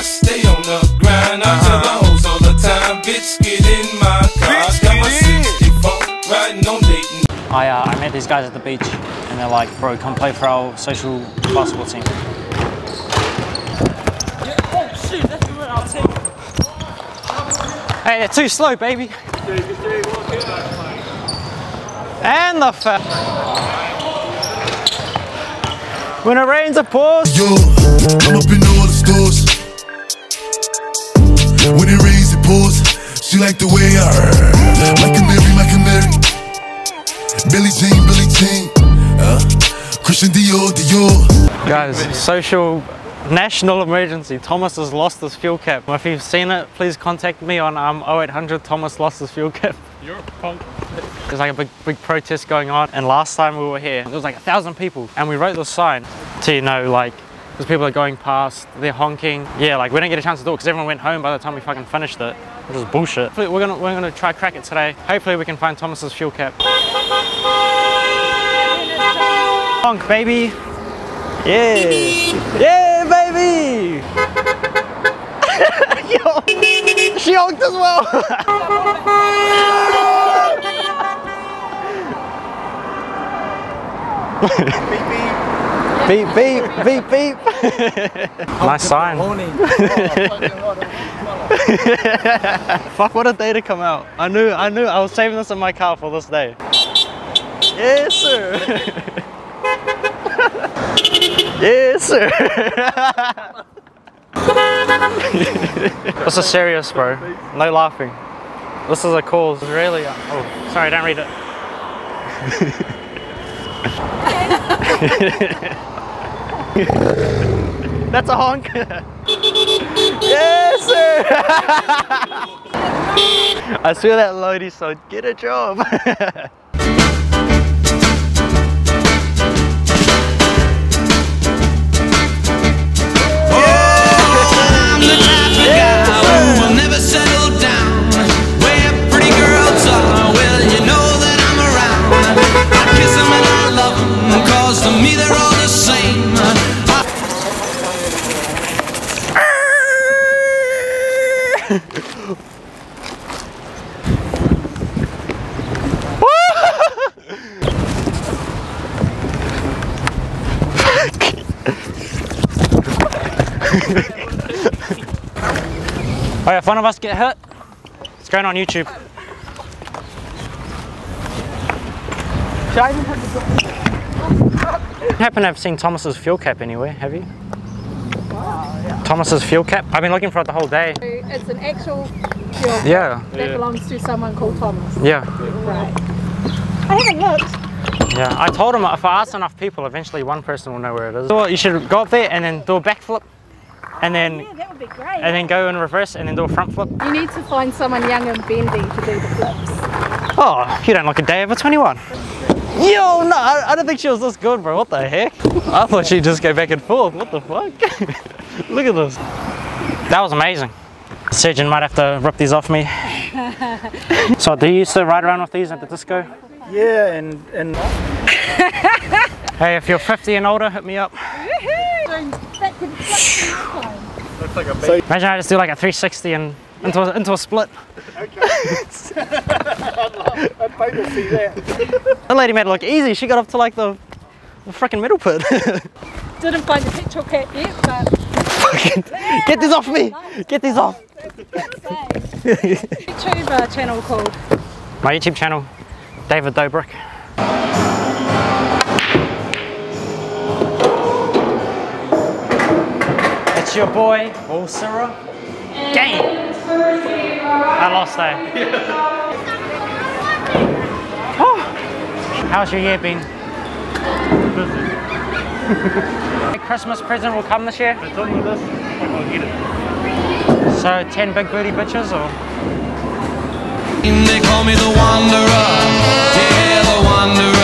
stay on the grind. I tell the hoes all the time, bitch, get in my car. I got my 64 riding on Dayton. I met these guys at the beach and they're like, bro, come play for our social basketball team. Yeah, oh shit, that's the one I'll take. Hey, they're too slow, baby. And the when it rains, it pours. Yo, I'm up in all the stores. When it rains, it pours. She like the way I like a Mary, like a Mary. Billie Jean, Christian Dior. Guys, social national emergency. Thomas has lost his fuel cap. If you've seen it, please contact me on 0800 Thomas lost his fuel cap. You're a punk. There's like a big protest going on, and last time we were here, there was like 1,000 people, and we wrote this sign to, you know, like, because people are going past, they're honking. Yeah, like we didn't get a chance to do it because everyone went home by the time we fucking finished it. Which is bullshit. We're gonna try crack it today. Hopefully we can find Thomas's fuel cap. Honk, baby. Yeah. Yeah, baby. Yo, she honked as well. Beep, beep, beep, beep. Nice sign. Horny. Fuck, what a day to come out. I knew I was saving this in my car for this day. Yes, sir. Yes, sir. This is serious, bro. No laughing. This is a cause. Really? Oh, sorry, don't read it. That's a honk. Yes, sir. I swear that Lodi said, get a job. Oh yeah, if one of us get hit, it's going on YouTube. You happen to have seen Thomas's fuel cap anywhere, have you? Yeah. Thomas's fuel cap? I've been looking for it the whole day. It's an actual fuel cap that belongs to someone called Thomas. Yeah. Right. I haven't looked. Yeah, I told him if I ask enough people, eventually one person will know where it is. So you should go up there and then do a backflip, and then that would be great. And then go in reverse and then do a front flip. You need to find someone young and bendy to do the flips. Oh, you don't look a day over 21. Yo, no, I don't think she was this good, bro. What the heck? I thought she'd just go back and forth. What the fuck? Look at this. That was amazing. The surgeon might have to rip these off me. So do you used to ride around with these at the disco? Yeah, and Hey, if you're 50 and older, hit me up. Imagine I just do like a 360 and into a split. Okay. I'd pay to see that. That lady made it look easy. She got up to like the freaking middle pit. Didn't find the petrol cap yet, but... Get these off me! Get these off! YouTube channel called? My YouTube channel, David Dobrik. It's your boy, Bull Syrah. Game! I lost that. Oh. How's your year been? Busy. Christmas present will come this year? They told me this, I'll get it. So 10 big booty bitches or? They call me the Wanderer, yeah, the Wanderer.